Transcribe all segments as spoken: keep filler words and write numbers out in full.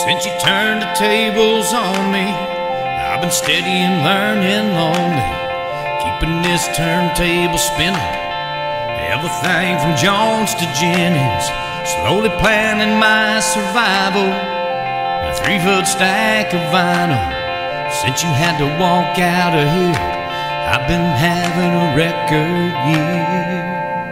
Since you turned the tables on me, I've been steady and learning lonely, keeping this turntable spinning. Everything from Jones to Jennings, slowly planning my survival. A three-foot stack of vinyl. Since you had to walk out of here, I've been having a record year.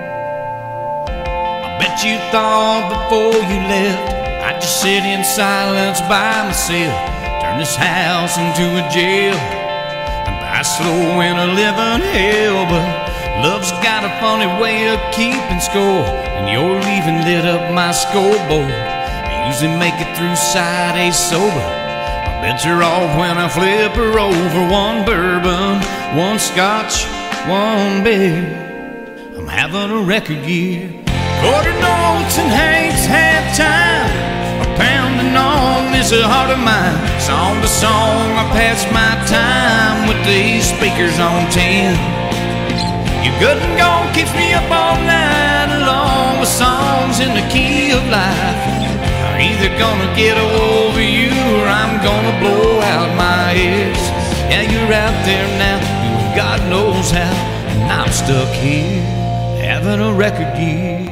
I bet you thought before you left I'd just sit in silence by myself, turn this house into a jail, and buy slow in a living hell. But love's got a funny way of keeping score, and your leaving lit up my scoreboard. I usually make it through side A sober. My bets are off when I flip her over. One bourbon, one scotch, one beer. I'm having a record year. Quarter notes and Hank's halftime, pounding on this heart of mine. Song to song, I pass my time with these speakers on ten. You good and gone keeps me up all night long with songs in the key of life. I'm either gonna get over you or I'm gonna blow out my ears. Yeah, you're out there now, doing God knows how, and I'm stuck here having a record year.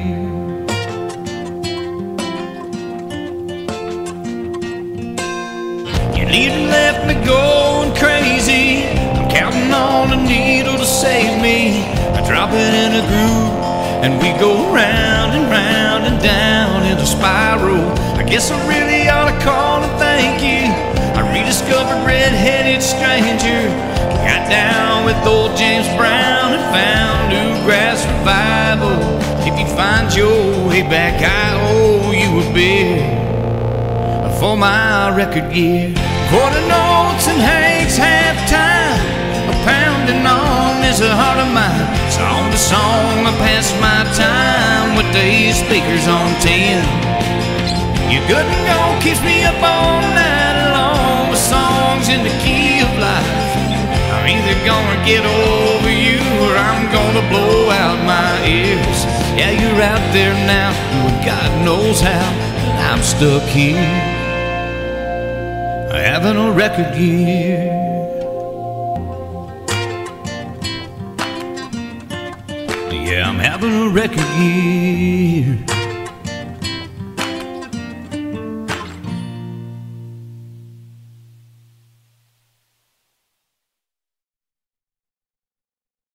Leader left me going crazy. I'm counting on a needle to save me. I drop it in a groove and we go round and round and down in a spiral. I guess I really ought to call and thank you. I rediscovered Red-Headed Stranger, got down with old James Brown and found Newgrass Revival. If you find your way back, I owe you a beer for my record year. Quarter notes and Hank's halftime, a pounding on this heart of mine. Song to song, I pass my time with these speakers on ten. You good and gone keeps me up all night long with songs in the key of life. I'm either gonna get over you or I'm gonna blow out my ears. Yeah, you're out there now, doing God knows how, and I'm stuck here having a record year. Yeah, I'm having a record year.